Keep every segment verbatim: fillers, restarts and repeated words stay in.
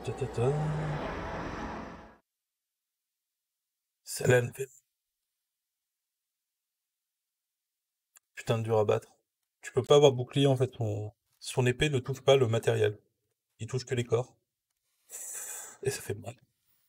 Ta, ta, ta. Celle-là elle me fait putain de dur à battre. Tu peux pas avoir bouclier en fait, son, son épée ne touche pas le matériel. Il touche que les corps. Et ça fait mal.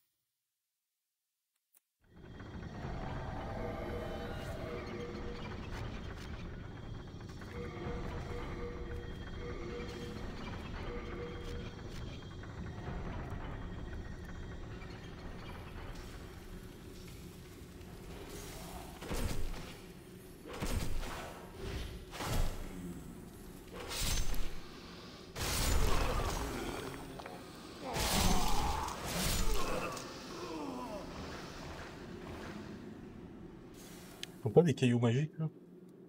Faut pas des cailloux magiques là?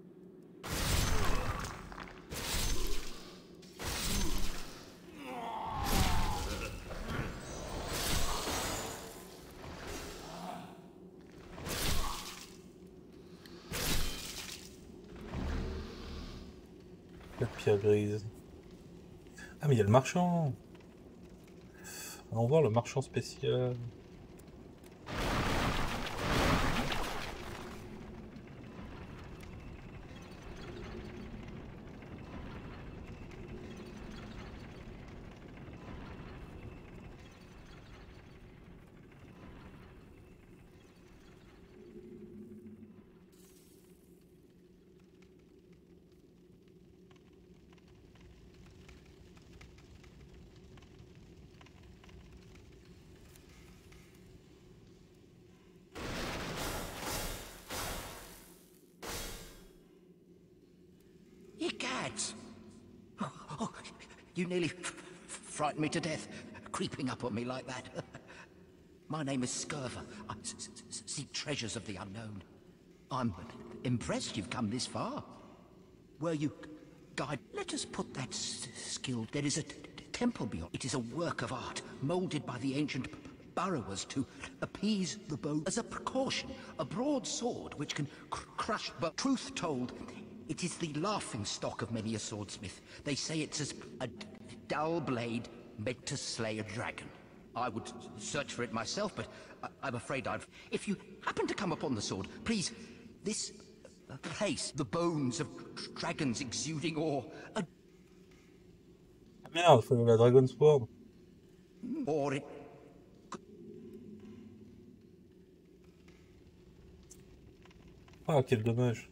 La pierre grise. Ah mais il y a le marchand. On va voir le marchand spécial. Egads! Oh, oh, you nearly f frightened me to death, creeping up on me like that. My name is Scurver. I s s seek treasures of the unknown. I'm impressed you've come this far. Were you guide? Let us put that s skill. There is a t t temple beyond. It is a work of art, molded by the ancient burrowers to appease the bow. As a precaution, a broad sword which can cr crush. But truth told, it is the laughing stock of many a swordsmith. They say it's as a dull blade meant to slay a dragon. I would search for it myself, but I I'm afraid I've... If you happen to come upon the sword, please, this uh, place, the bones of dragons exuding ore, a... Ah merde, faut la Dragon Sword. or it... Ah quel dommage.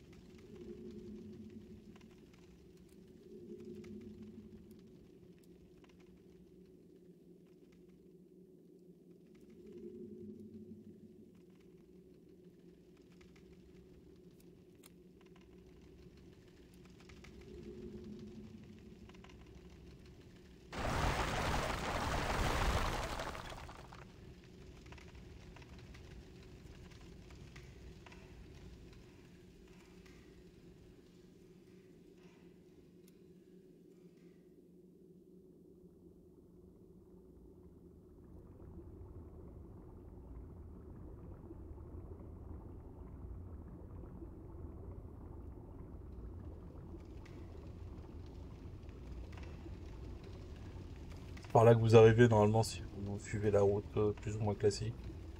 C'est par là que vous arrivez normalement si vous suivez la route euh, plus ou moins classique.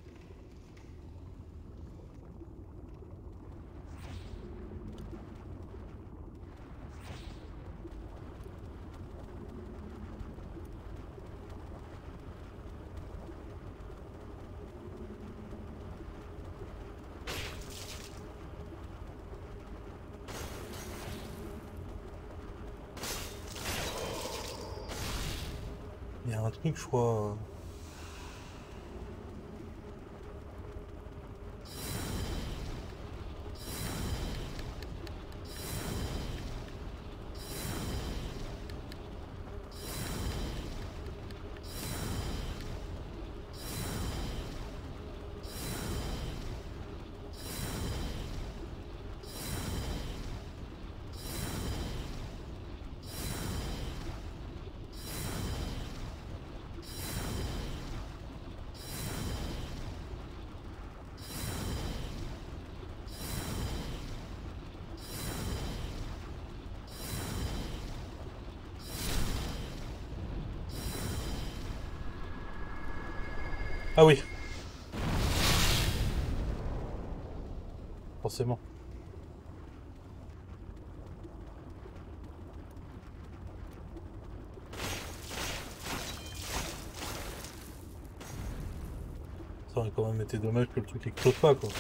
Il y a un truc je crois... Ah oui. Forcément. Ça aurait quand même été dommage que le truc explose pas, quoi.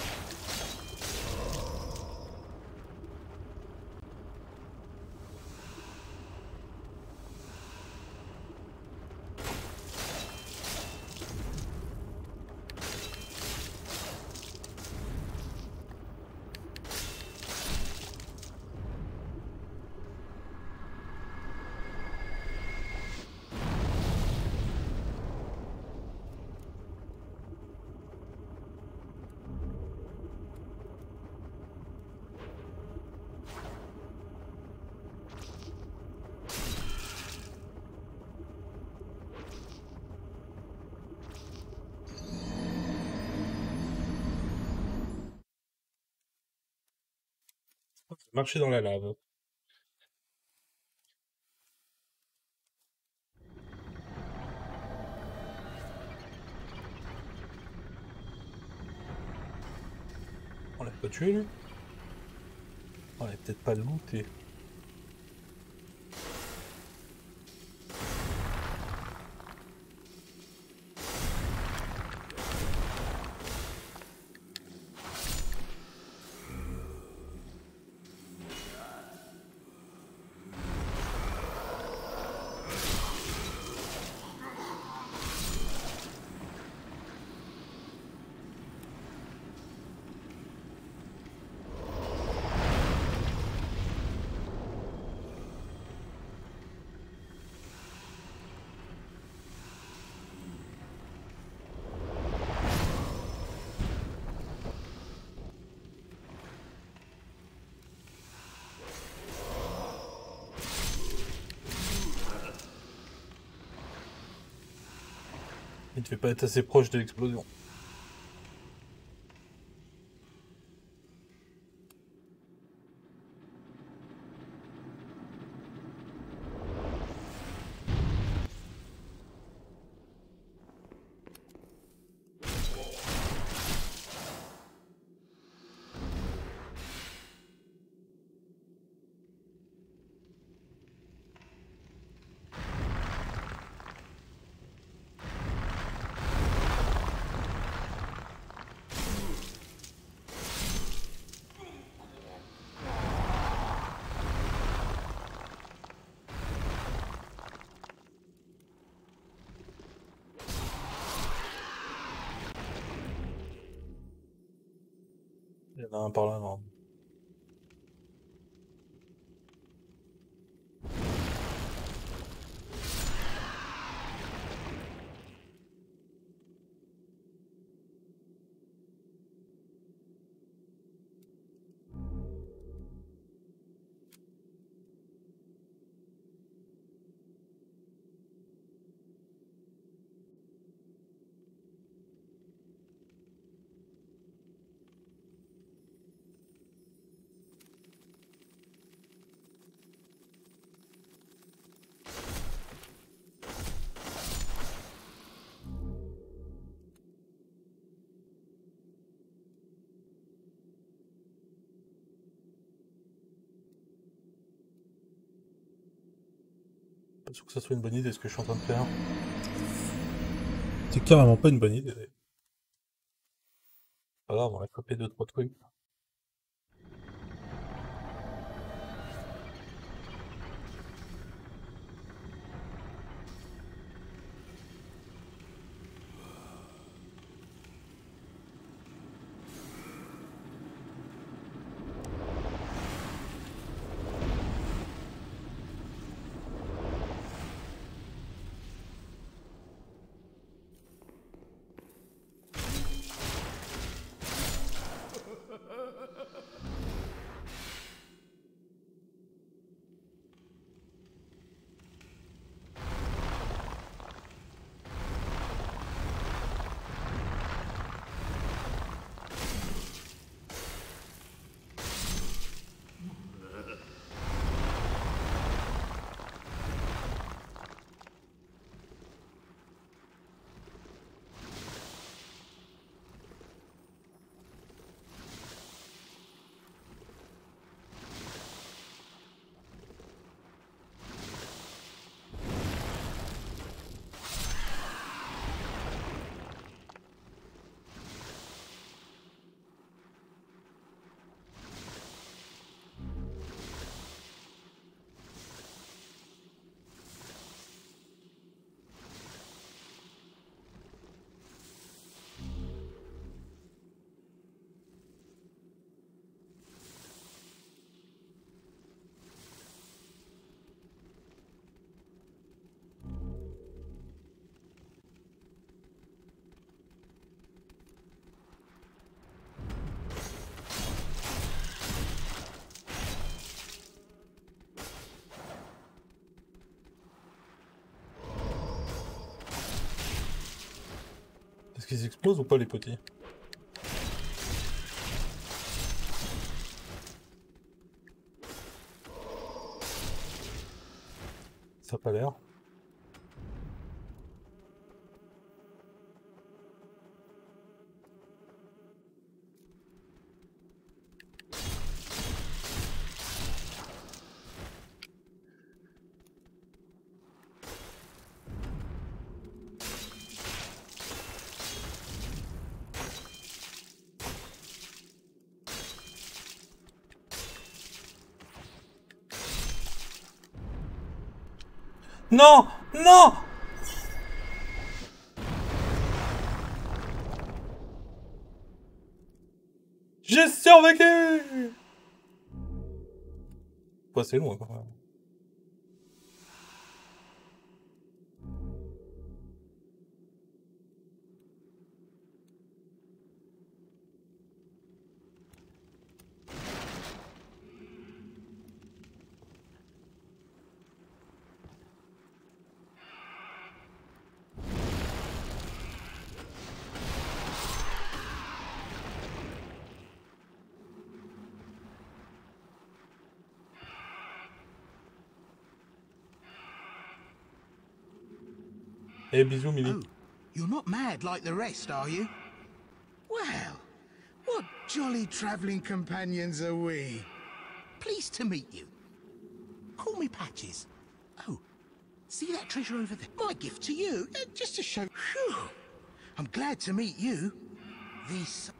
Marcher dans la lave. On l'a pas tué, lui? On l'a peut-être pas looté. Il ne devait pas être assez proche de l'explosion. Il y en a un par là, non. Pas sûr que ça soit une bonne idée ce que je suis en train de faire. C'est carrément pas une bonne idée. Pas grave, on a copé deux trois trucs. qu'ils explosent ou pas les petits? Ça a pas l'air. Non! Non! J'ai survécu! Pas assez loin quand même. Eh, bisous, Millie. Oh, you're not mad like the rest, are you? Well, what jolly travelling companions are we? Pleased to meet you. Call me Patches. Oh, see that treasure over there? My gift to you, uh, just to show... Phew. I'm glad to meet you. This...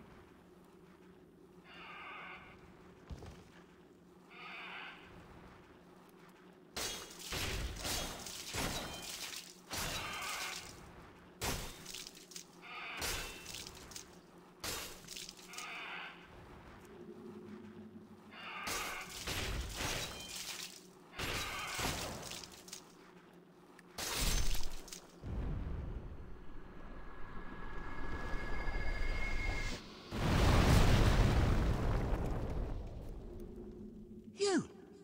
You!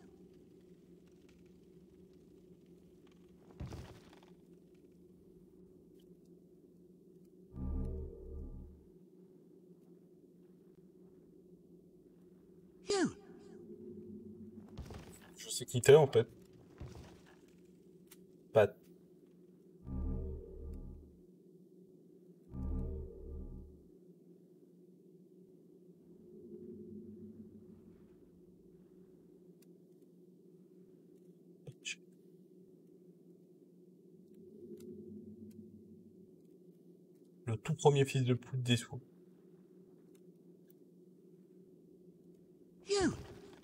You! Je sais qui t'es en fait. Pat. Le tout premier fils de pute des sous. You!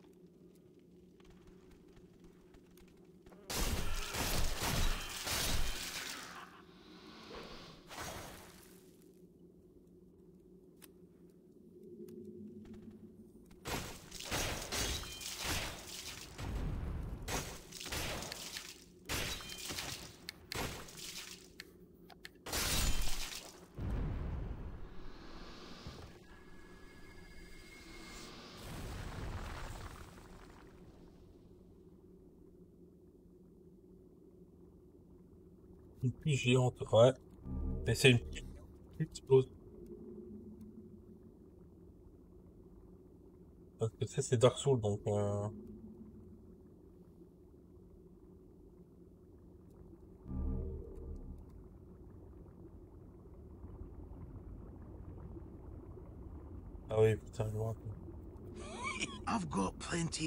Une pluie géante, ouais. Mais c'est une pluie qui explose. Parce que ça, c'est Dark Souls, donc... Euh... Ah oui, putain, je vois. I've got plenty...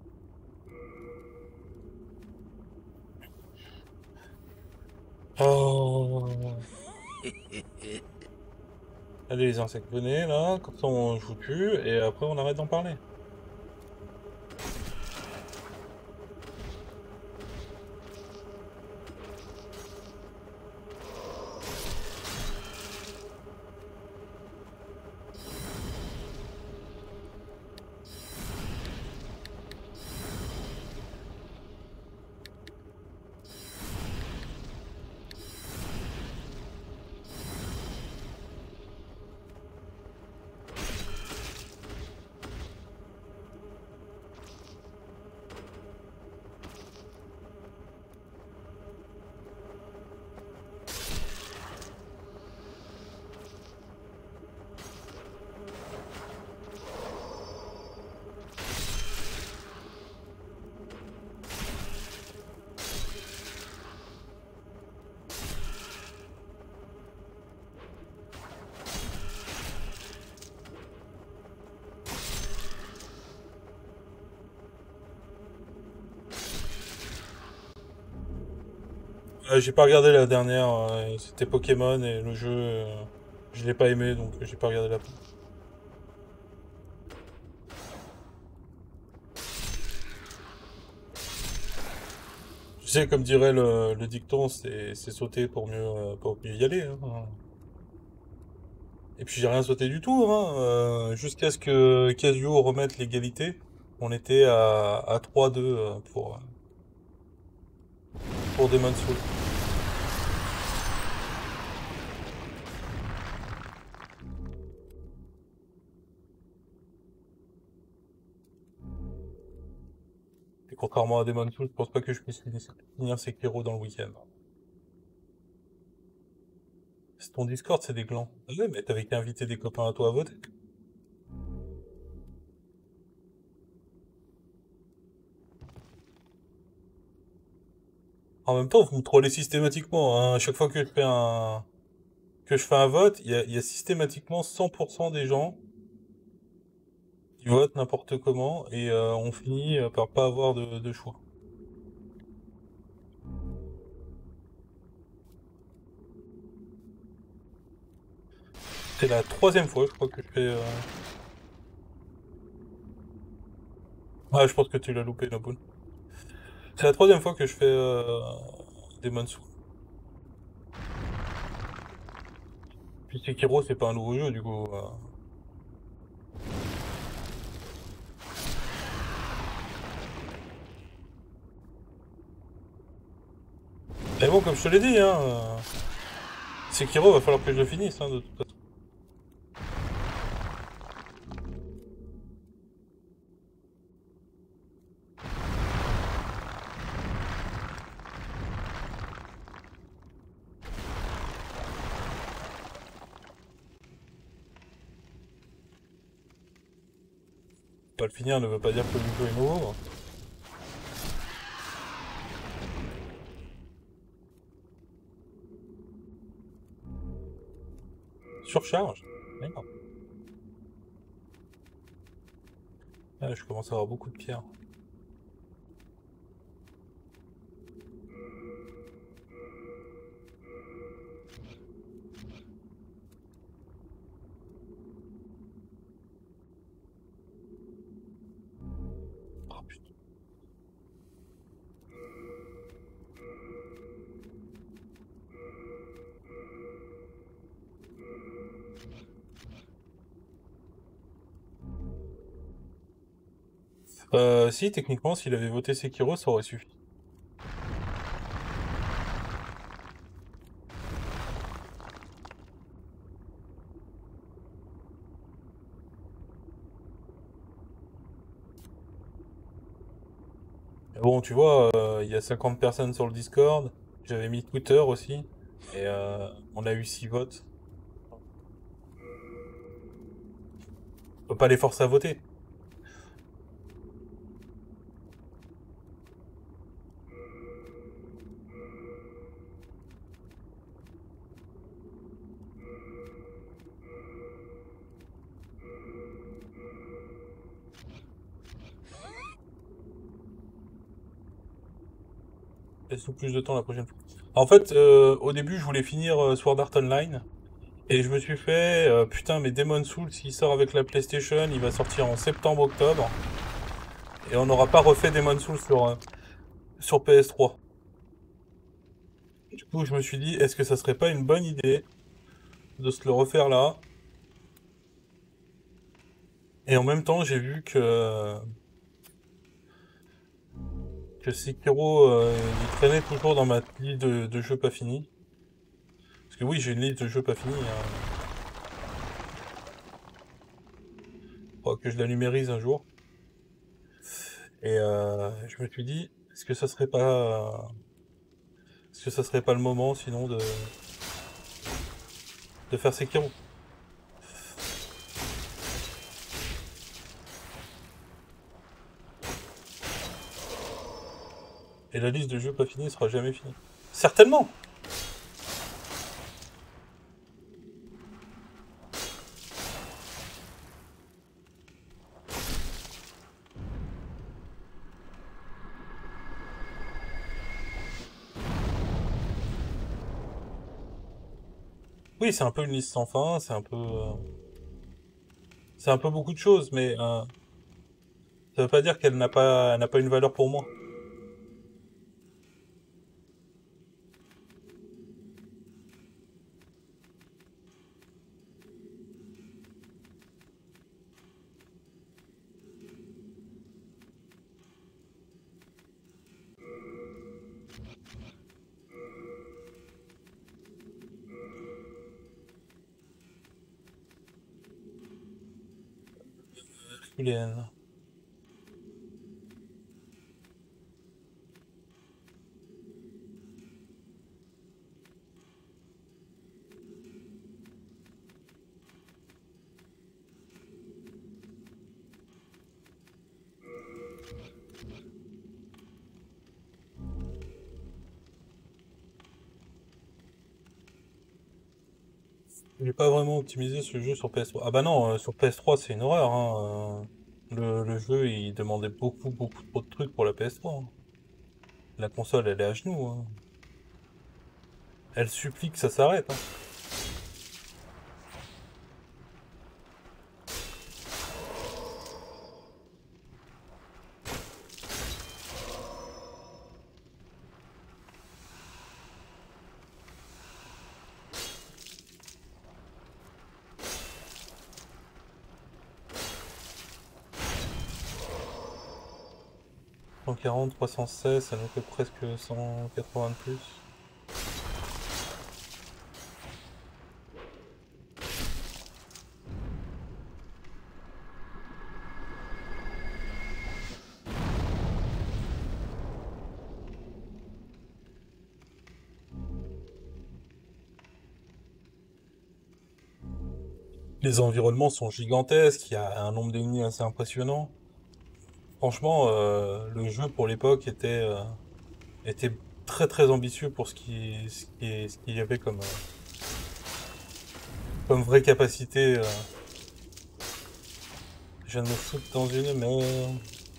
Oh. Allez les insectes, venez là, comme ça on joue tue et après on arrête d'en parler. Euh, j'ai pas regardé la dernière, euh, c'était Pokémon et le jeu, euh, je l'ai pas aimé donc j'ai pas regardé la fin. Tu sais, comme dirait le, le dicton, c'est c'est sauter pour mieux, euh, pour mieux y aller, hein. Et puis j'ai rien sauté du tout, hein. Euh, jusqu'à ce que Casio remette l'égalité. On était à, à trois deux euh, pour, euh, pour Demon's Souls. Et contrairement à Demon's Souls, je pense pas que je puisse finir Sekiro dans le week-end. C'est ton Discord, c'est des glands. Ah ouais, mais t'avais qu'à inviter des copains à toi à voter. En même temps, vous me trollez systématiquement, hein. À chaque fois que je fais un, que je fais un vote, il y a, il y a systématiquement cent pour cent des gens qui votent n'importe comment et euh, on finit euh, par pas avoir de, de choix. C'est la troisième fois, je crois, que je fais... euh, Ouais, je pense que tu l'as loupé, Naboul. C'est la troisième fois que je fais euh, Demon's Souls. Puis Sekiro, c'est pas un nouveau jeu, du coup. euh. Mais bon, comme je te l'ai dit, hein, euh, Sekiro, va falloir que je le finisse, hein, de toute façon. Pas le finir ne veut pas dire que le jeu est nouveau. Surcharge. Merde. Ah, je commence à avoir beaucoup de pierres. Oh putain. Euh, si, techniquement, s'il avait voté Sekiro, ça aurait suffi. Mais bon, tu vois, euh, il y a cinquante personnes sur le Discord. J'avais mis Twitter aussi. Et euh, on a eu six votes. On peut pas les forcer à voter. Laisse-nous plus de temps la prochaine fois. En fait, euh, au début, je voulais finir euh, Sword Art Online. Et je me suis fait, euh, putain, mais Demon's Souls, s'il sort avec la PlayStation, il va sortir en septembre-octobre. Et on n'aura pas refait Demon's Souls sur, euh, sur P S trois. Du coup, je me suis dit, est-ce que ça serait pas une bonne idée de se le refaire là? Et en même temps, j'ai vu que, que Sekiro, euh, il traînait toujours dans ma liste de, de jeux pas finis. Parce que oui, j'ai une liste de jeux pas finis, hein. Faudra que je la numérise un jour. Et euh, je me suis dit, est-ce que ça serait pas, est-ce que ça serait pas le moment, sinon, de, de faire Sekiro? Et la liste de jeux pas finis sera jamais finie. Certainement! Oui, c'est un peu une liste sans fin, c'est un peu... euh, c'est un peu beaucoup de choses, mais euh, ça veut pas dire qu'elle n'a pas, elle n'a pas une valeur pour moi. Julienne. J'ai pas vraiment optimisé ce jeu sur P S trois. Ah bah non, euh, sur P S trois c'est une horreur, hein. euh, Le, le jeu il demandait beaucoup beaucoup trop de trucs pour la P S trois, hein. La console elle est à genoux, hein. Elle supplie que ça s'arrête, hein. cent quarante, trois cent seize, ça nous fait presque cent quatre-vingts de plus. Les environnements sont gigantesques, il y a un nombre d'ennemis assez impressionnant. Franchement, euh, le jeu pour l'époque était, euh, était très très ambitieux pour ce qui, ce qui, ce qu'il y avait comme, euh, comme vraie capacité. euh. Je viens de me foutre dans une merde.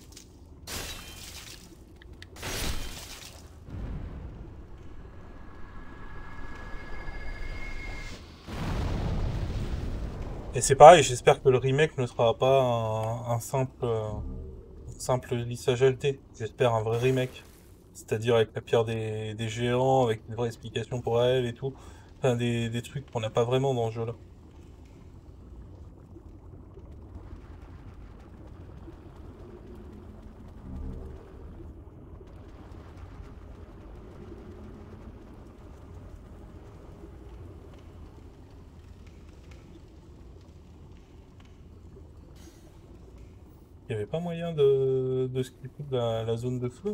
Et c'est pareil, j'espère que le remake ne sera pas un, un simple, euh, simple lissage L T. J'espère un vrai remake. C'est-à-dire avec la pierre des, des géants, avec une vraie explication pour elle et tout. Enfin, des, des trucs qu'on n'a pas vraiment dans ce jeu-là. Il n'y avait pas moyen de, de skipper la, la zone de feu?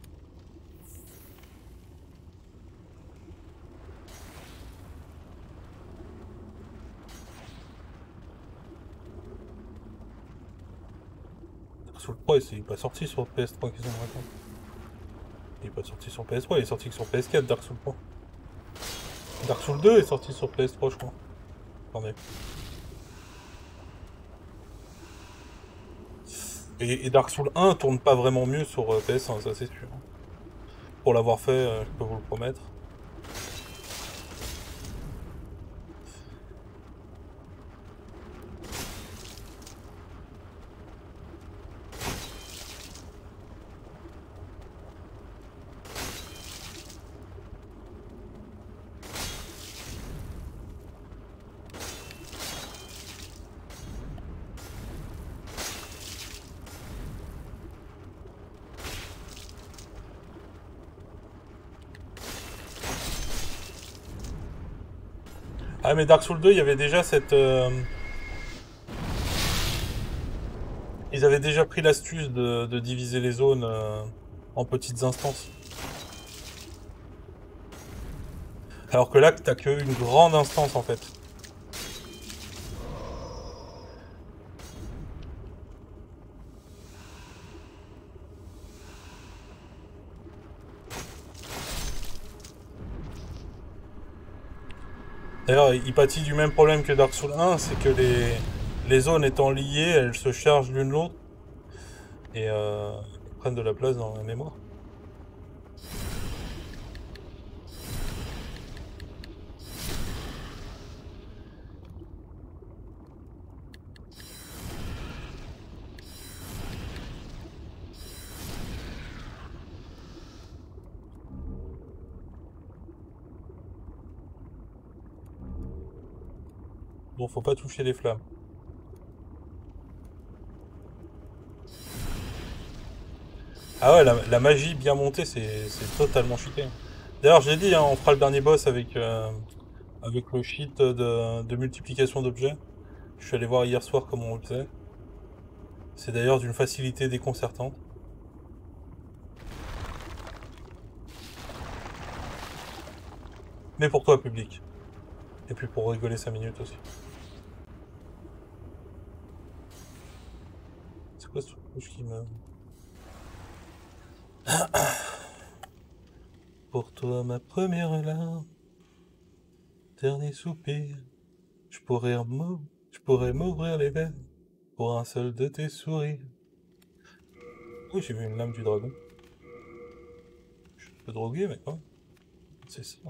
Dark Souls trois, il n'est pas sorti sur P S trois, qu'ils ont raconté. Il est pas sorti sur P S trois, il est sorti que sur P S quatre, Dark Souls trois. Dark Souls deux est sorti sur P S trois, je crois. Attendez. Et, et Dark Souls un tourne pas vraiment mieux sur euh, P S un, ça c'est sûr. Pour l'avoir fait, euh, je peux vous le promettre. Ah mais Dark Souls deux, il y avait déjà cette... euh, Ils avaient déjà pris l'astuce de, de diviser les zones euh, en petites instances. Alors que là, t'as qu'une grande instance en fait. D'ailleurs, il pâtit du même problème que Dark Souls un, c'est que les, les zones étant liées, elles se chargent l'une l'autre et euh, prennent de la place dans la mémoire. Bon, faut pas toucher les flammes. Ah ouais, la, la magie bien montée, c'est c'est totalement cheaté. D'ailleurs, j'ai dit, hein, on fera le dernier boss avec, euh, avec le cheat de, de multiplication d'objets. Je suis allé voir hier soir comment on le faisait. C'est d'ailleurs d'une facilité déconcertante. Mais pour toi, public. Et puis pour rigoler cinq minutes aussi. C'est quoi ce truc rouge qui me... Pour toi, ma première larme, dernier soupir, je pourrais m'ouvrir, je pourrais m'ouvrir les veines pour un seul de tes sourires. Oui, j'ai vu une lame du dragon. Je suis un peu drogué, mais quoi? C'est ça.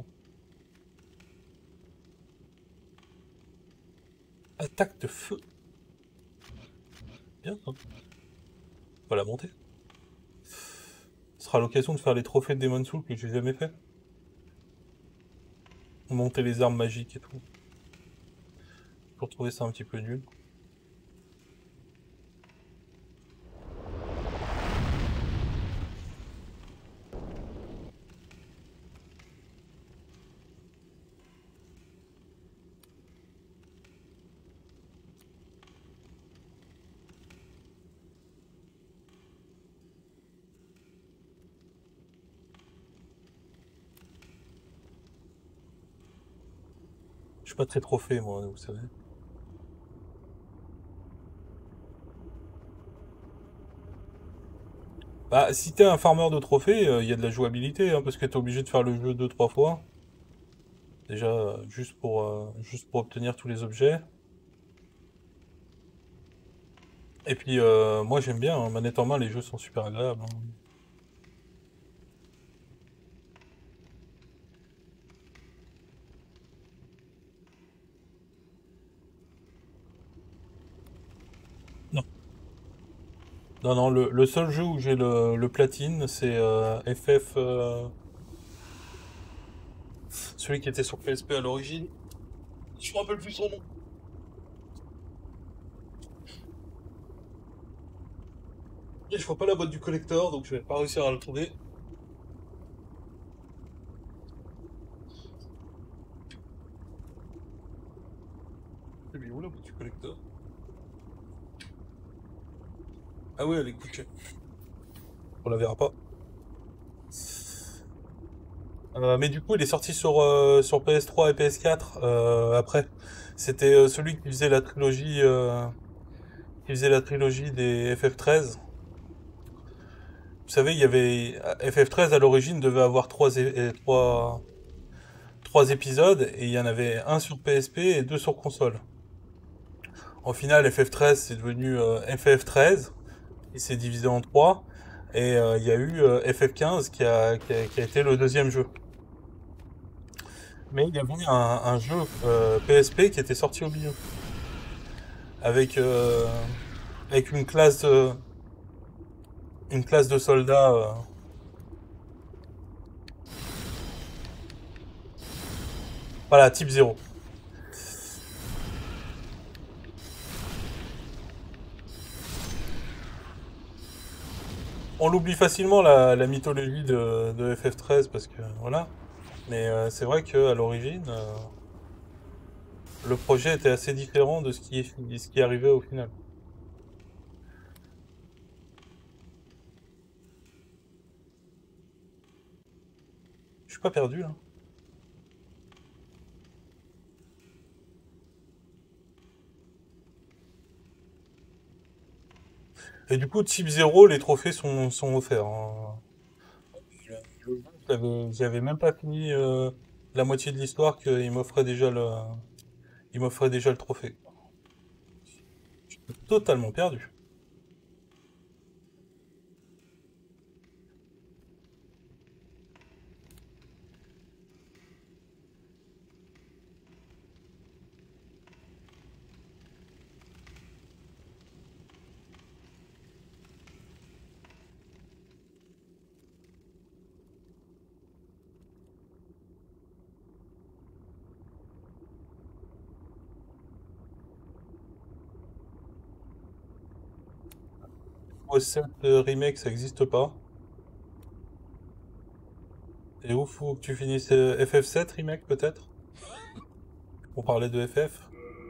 Attaque de feu. Bien, hein. Faut la monter. Ce sera l'occasion de faire les trophées de Demon's Souls que j'ai jamais fait. Monter les armes magiques et tout. Pour trouver ça un petit peu nul. Je suis pas très trophée, moi, vous savez. Bah, si t'es un farmer de trophées, il y a de la jouabilité, hein, parce que t'es obligé de faire le jeu deux trois fois. Déjà, euh, juste pour, euh, juste pour obtenir tous les objets. Et puis, euh, moi j'aime bien, hein, manette en main, les jeux sont super agréables, hein. Non. Non, non, le, le seul jeu où j'ai le, le platine, c'est euh, F F, euh, celui qui était sur P S P à l'origine. Je me rappelle plus son nom. Et je vois pas la boîte du collector, donc je vais pas réussir à le trouver. Elle est où la boîte du collector? Ah ouais, elle est couchée. On la verra pas. Euh, mais du coup, il est sorti sur, euh, sur P S trois et P S quatre euh, après. C'était euh, celui qui faisait la trilogie, euh, qui faisait la trilogie des F F treize. Vous savez, il y avait F F treize à l'origine devait avoir trois, é- et- trois, trois épisodes et il y en avait un sur P S P et deux sur console. Au final, F F treize c'est devenu euh, F F treize, il s'est divisé en trois et euh, il y a eu euh, F F quinze qui a, qui a, qui a été le deuxième jeu. Mais il y avait un, un jeu euh, P S P qui était sorti au milieu avec euh, avec une classe de, une classe de soldats, euh, voilà, type zéro. On l'oublie facilement la, la mythologie de, de F F treize parce que voilà. Mais euh, c'est vrai qu'à l'origine, euh, le projet était assez différent de ce qui est, de ce qui arrivait au final. Je suis pas perdu là. Et du coup, Type zéro, les trophées sont, sont offerts, hein. Le jeu, J'avais j'avais même pas fini euh, la moitié de l'histoire qu'il m'offrait déjà le, il m'offrait déjà le trophée. Totalement perdu. O S sept euh, remake, ça existe pas. Et où faut que tu finisses euh, F F sept remake peut-être? On parlait de F F.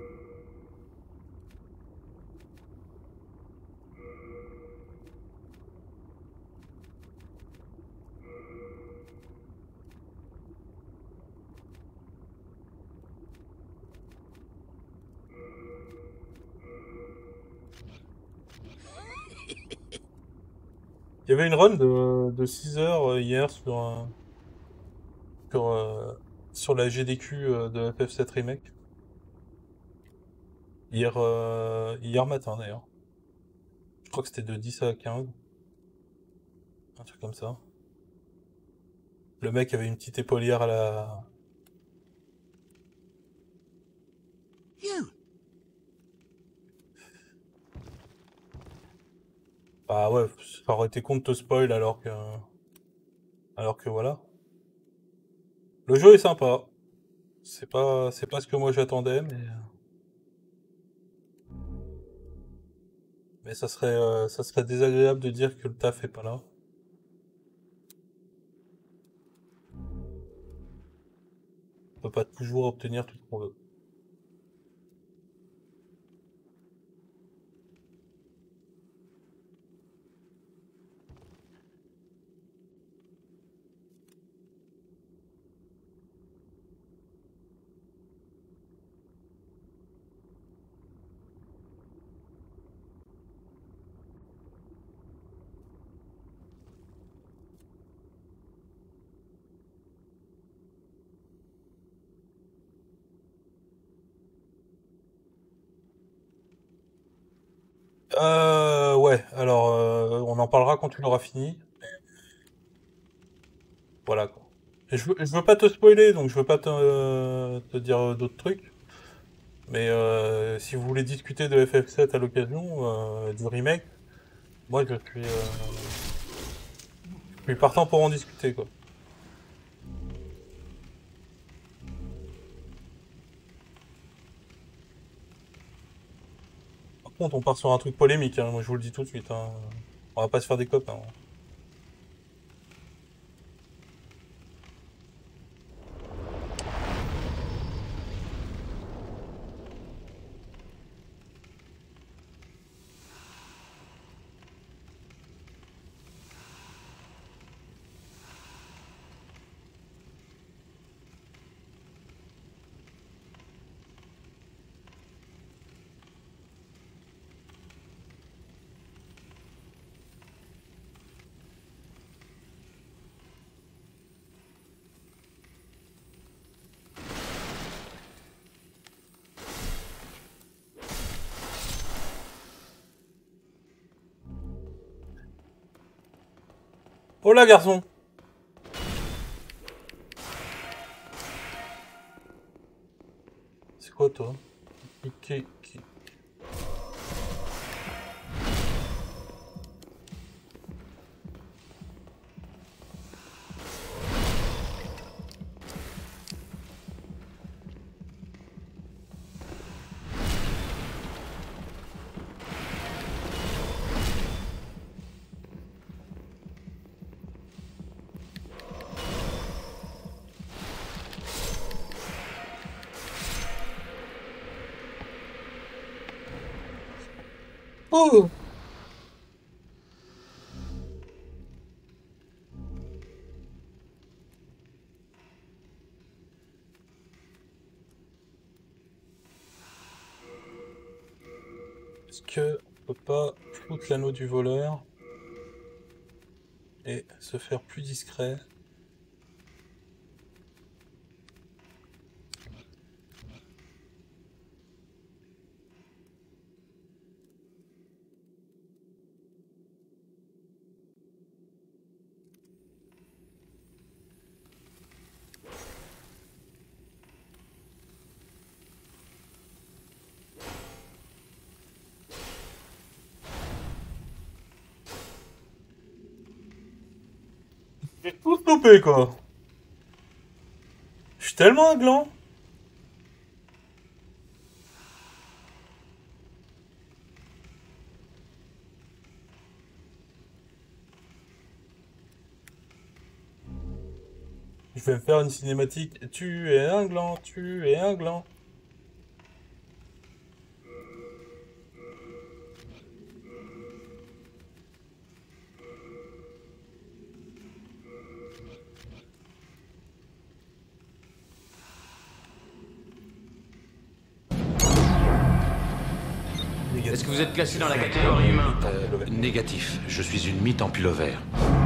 Il y avait une run de, de six heures euh, hier sur, un- sur, euh, sur la G D Q euh, de F F sept remake. Hier, euh, hier matin d'ailleurs. Je crois que c'était de dix à quinze. Un truc comme ça. Le mec avait une petite épaulière à la... You! Bah ouais, ça aurait été con de te spoil alors que... Alors que voilà. Le jeu est sympa. C'est pas, c'est pas ce que moi j'attendais, mais... Mais ça serait, euh, ça serait désagréable de dire que le taf est pas là. On peut pas toujours obtenir tout ce qu'on veut. Euh, ouais, alors euh, on en parlera quand tu l'auras fini. Voilà quoi. Et je veux, je veux pas te spoiler, donc je veux pas te, euh, te dire euh, d'autres trucs. Mais euh, si vous voulez discuter de F F sept à l'occasion euh, du remake, moi je suis, euh, je suis partant pour en discuter quoi. Par contre, on part sur un truc polémique, hein, moi je vous le dis tout de suite. Hein. On va pas se faire des copains. Hein. Oh là garçon! C'est quoi toi? Qui, qui... Oh! Est-ce que on peut pas foutre l'anneau du voleur et se faire plus discret? J'ai tout stoppé quoi! Je suis tellement un gland! Je vais me faire une cinématique. Tu es un gland, tu es un gland. Est-ce que vous êtes classé dans la catégorie humain? Euh, Négatif. Je suis une mythe en pullover.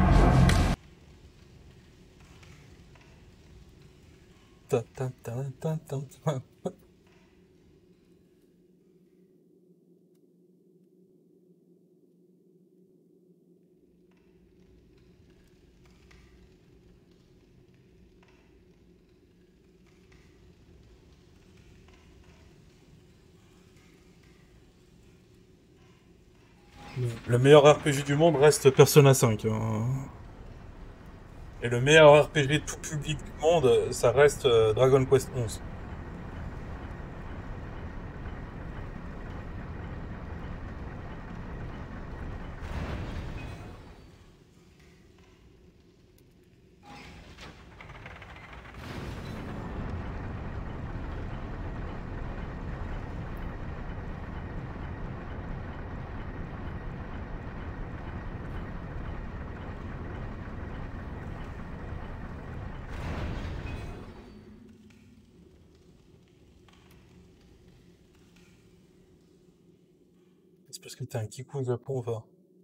Ta, ta, ta, ta, ta, ta. Le meilleur R P G du monde reste Persona cinq. Hein. Et le meilleur R P G tout public du monde, ça reste euh, Dragon Quest onze. C'est parce que t'es un kikou au Japon, va.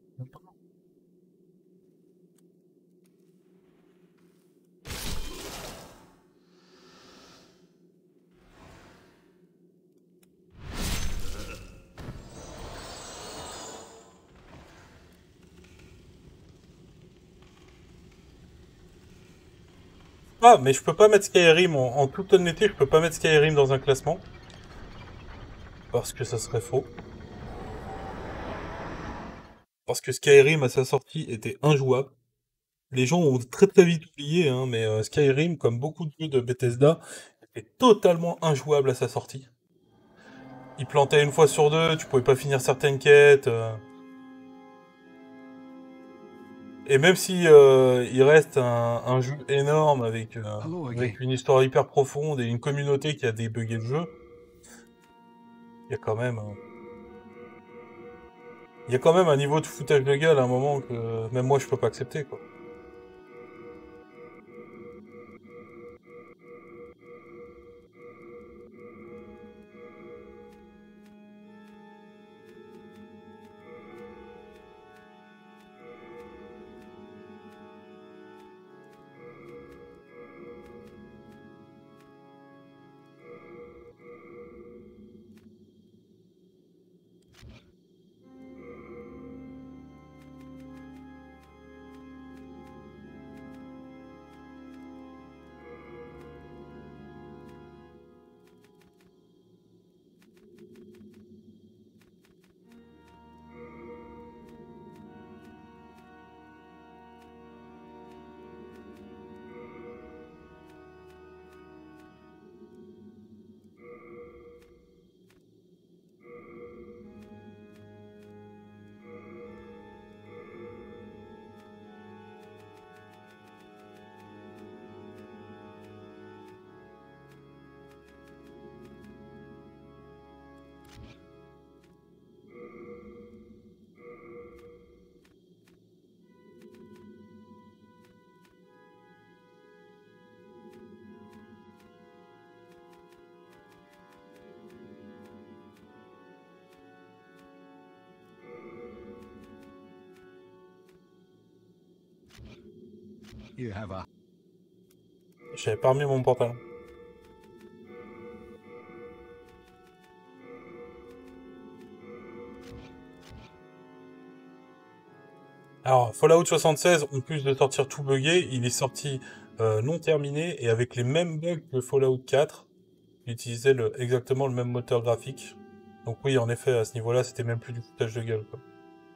Ah, mais je peux pas mettre Skyrim, en, en toute honnêteté, je peux pas mettre Skyrim dans un classement. Parce que ça serait faux. Parce que Skyrim, à sa sortie, était injouable. Les gens ont très très vite oublié, hein, mais euh, Skyrim, comme beaucoup de jeux de Bethesda, était totalement injouable à sa sortie. Il plantait une fois sur deux, tu pouvais pas finir certaines quêtes. euh. Et même si euh, il reste un, un jeu énorme avec, euh, Hello again. avec une histoire hyper profonde et une communauté qui a débugué le jeu, il y a quand même... euh, Il y a quand même un niveau de foutage de gueule à un moment que même moi je peux pas accepter, quoi. You have a... J'avais pas remis mon pantalon. Alors, Fallout soixante-seize, en plus de sortir tout buggé, il est sorti euh, non terminé et avec les mêmes bugs que Fallout quatre. Il utilisait le, exactement le même moteur graphique. Donc oui, en effet, à ce niveau-là, c'était même plus du foutage de gueule, quoi.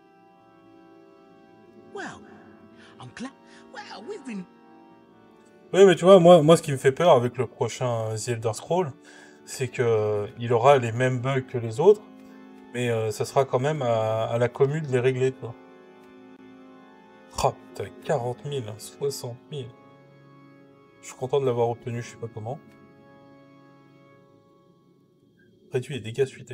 Well, I'm glad... Well, we've been... Oui, mais tu vois, moi, moi, ce qui me fait peur avec le prochain The Elder Scrolls, c'est que euh, il aura les mêmes bugs que les autres, mais euh, ça sera quand même à, à la commune de les régler, tu vois. Ah, putain, quarante mille, soixante mille. Je suis content de l'avoir obtenu, je sais pas comment. Réduit les dégâts suite à...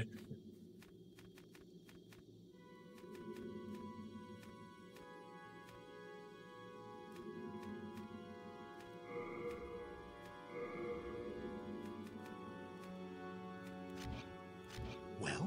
Well?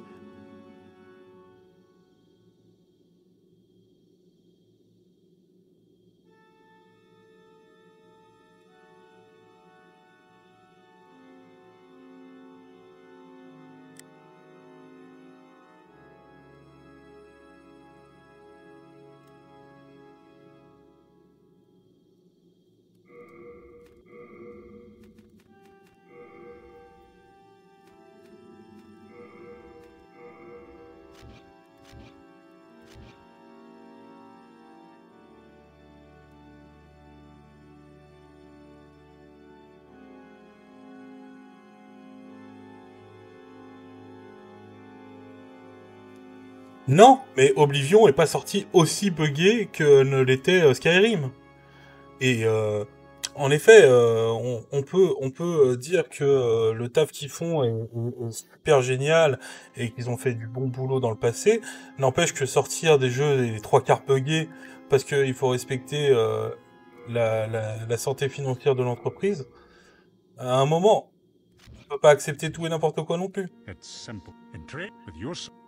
Non, mais Oblivion est pas sorti aussi buggé que ne l'était euh, Skyrim. Et euh, en effet, euh, on, on peut on peut dire que euh, le taf qu'ils font est, est- est super génial et qu'ils ont fait du bon boulot dans le passé. N'empêche que sortir des jeux les trois quarts buggés parce qu'il faut respecter euh, la, la, la santé financière de l'entreprise. À un moment, on peut pas accepter tout et n'importe quoi non plus. It's simple. In trade with your s-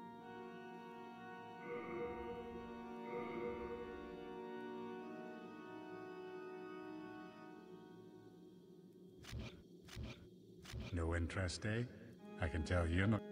No interest, eh? I can tell you're not.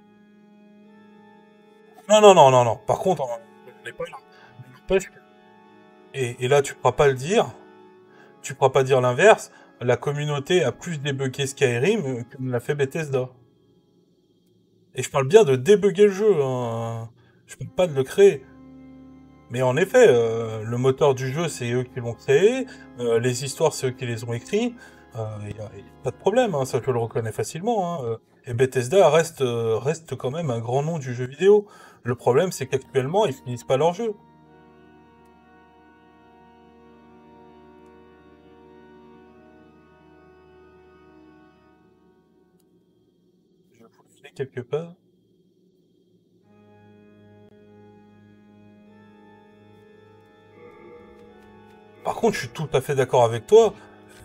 Non, non, non, non, non. Par contre, on n'est pas là. N'empêche que- Et, et là, tu pourras pas le dire. Tu pourras pas dire l'inverse. La communauté a plus débugé Skyrim que ne l'a fait Bethesda. Et je parle bien de débugger le jeu. Hein. Je parle pas de le créer. Mais en effet, euh, le moteur du jeu, c'est eux qui l'ont créé. Euh, les histoires, c'est eux qui les ont écrits. Il n'y a, y a pas de problème, hein, ça je le reconnais facilement. Hein. Euh, Et Bethesda reste, euh, reste quand même un grand nom du jeu vidéo. Le problème, c'est qu'actuellement, ils finissent pas leur jeu. Je vous le fais quelque part. Par contre, je suis tout à fait d'accord avec toi.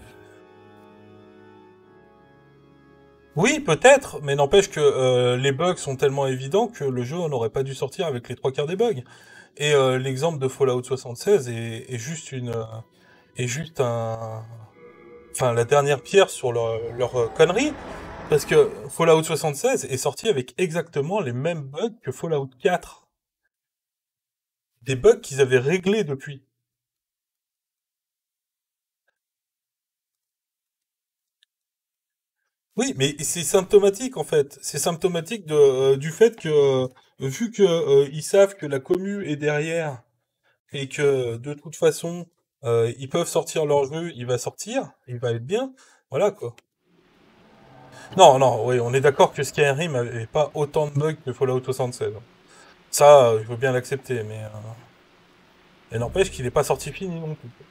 Oui, peut-être, mais n'empêche que euh, les bugs sont tellement évidents que le jeu n'aurait pas dû sortir avec les trois quarts des bugs. Et euh, l'exemple de Fallout soixante-seize est, est juste une, euh, est juste un, enfin la dernière pierre sur leur, leur euh, connerie, parce que Fallout soixante-seize est sorti avec exactement les mêmes bugs que Fallout quatre, des bugs qu'ils avaient réglés depuis. Oui, mais c'est symptomatique en fait. C'est symptomatique de, euh, du fait que, euh, vu que euh, ils savent que la commu est derrière et que de toute façon euh, ils peuvent sortir leur jeu, il va sortir, il va être bien. Voilà quoi. Non, non, oui, on est d'accord que Skyrim avait pas autant de bugs que Fallout soixante-seize. Ça, euh, je veux bien l'accepter, mais euh, et n'empêche qu'il n'est pas sorti fini non plus.